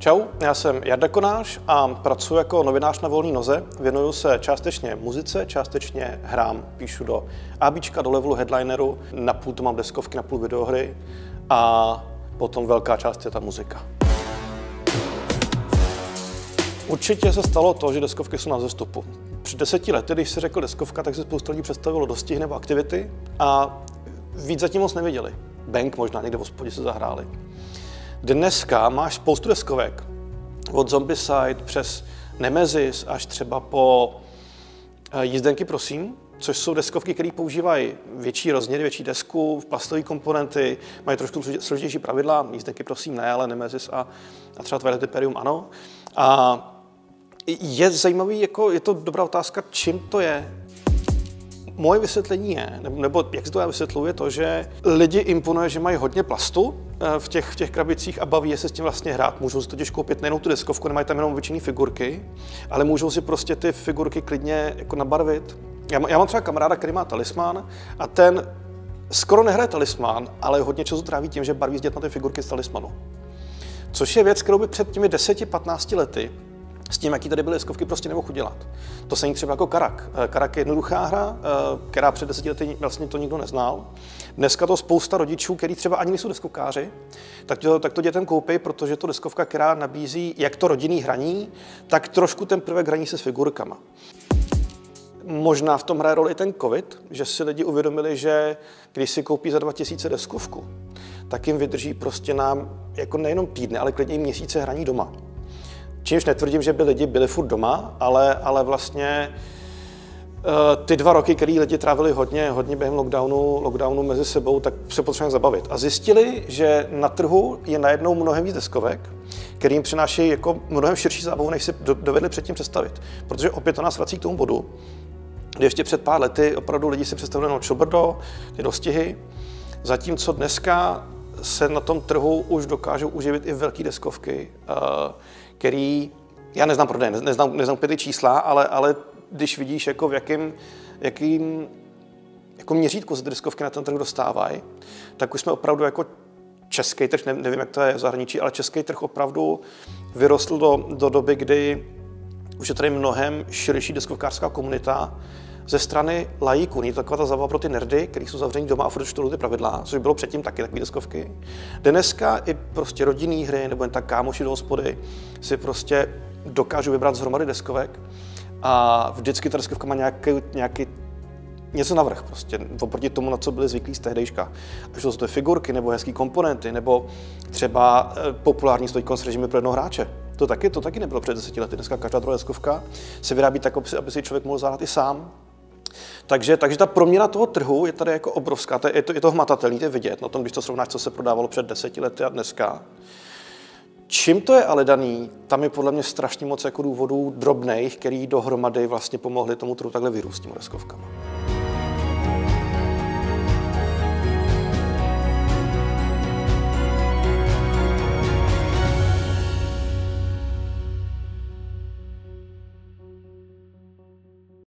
Čau, já jsem Jarda Konáš a pracuji jako novinář na volné noze. Věnuju se částečně muzice, částečně hrám. Píšu do ABčka, do levelu headlineru, napůl to mám deskovky, napůl videohry a potom velká část je ta muzika. Určitě se stalo to, že deskovky jsou na vzestupu. Před 10 lety, když se řekl deskovka, tak se spousta lidí představilo dostih nebo aktivity a víc zatím moc neviděli. Bank možná někde v hospodě se zahráli. Dneska máš spoustu deskovek, od Zombicide přes Nemesis až třeba po Jízdenky prosím, což jsou deskovky, které používají větší rozměry, větší desku, plastové komponenty, mají trošku složitější pravidla, Jízdenky prosím ne, ale Nemesis a třeba Twilight Imperium ano. A je zajímavý, je to dobrá otázka, čím to je. Moje vysvětlení je, nebo jak si to já vysvětluji, je to, že lidi imponuje, že mají hodně plastu v těch krabicích a baví je se s tím vlastně hrát. Můžou si totiž koupit nejenom tu deskovku, nemají tam jenom obyčejné figurky, ale můžou si prostě ty figurky klidně jako nabarvit. Já mám třeba kamaráda, který má talismán a ten skoro nehraje talismán, ale hodně času tráví tím, že barví s dětma ty figurky z talismanu. Což je věc, kterou by před těmi 10-15 lety s tím, jaký tady byly deskovky, prostě nemohl udělat. To se třeba jako Karak. Karak je jednoduchá hra, která před 10 lety vlastně to nikdo neznal. Dneska to spousta rodičů, kteří třeba ani nejsou deskovkáři, tak to dětem koupí, protože to deskovka, která nabízí jak to rodinný hraní, tak trošku ten prvek hraní se s figurkama. Možná v tom hraje roli ten covid, že si lidi uvědomili, že když si koupí za 2000 deskovku, tak jim vydrží prostě jako nejenom týdny, ale klidně i měsíce hraní doma. Čímž netvrdím, že by lidi byli furt doma, ale vlastně ty 2 roky, který lidi trávili hodně během lockdownu mezi sebou, tak se potřebujeme zabavit. A zjistili, že na trhu je najednou mnohem víc deskovek, který jim přinášejí jako mnohem širší zábavu, než si dovedli předtím představit. Protože opět to nás vrací k tomu bodu, kdy ještě před pár lety opravdu lidi si představili čobrdo, ty dostihy, zatímco dneska se na tom trhu už dokážou uživit i velké deskovky, který, já neznám prodej, neznám ty čísla, ale když vidíš, jako v jakým jako měřítku se ty deskovky na ten trh dostávají, tak už jsme opravdu jako český trh, nevím, jak to je v zahraničí, ale český trh opravdu vyrostl do doby, kdy už je tady mnohem širší deskovkářská komunita ze strany lajíků. Není to taková ta zábava pro ty nerdy, kteří jsou zavření doma a furt čtou ty pravidla, což bylo předtím taky takové deskovky. Dneska i prostě rodinné hry nebo jen tak kámoši do hospody si prostě dokážou vybrat zhromady deskovek a vždycky ta deskovka má nějaký něco navrch prostě, oproti tomu, na co byli zvyklí z tehdejška. Až to jsou figurky nebo hezký komponenty, nebo třeba populární stojkon s režimy pro jednoho hráče. To taky nebylo před 10 lety. Dneska každá druhá deskovka se vyrábí tak, aby si člověk mohl zahrát i sám. Takže ta proměna toho trhu je tady jako obrovská, je to hmatatelný, to je vidět na tom, když to srovnáš, co se prodávalo před 10 lety a dneska. Čím to je ale daný, tam je podle mě strašně moc jako důvodů drobných, který dohromady vlastně pomohli tomu trhu takhle vyrůst s těmi deskovkama.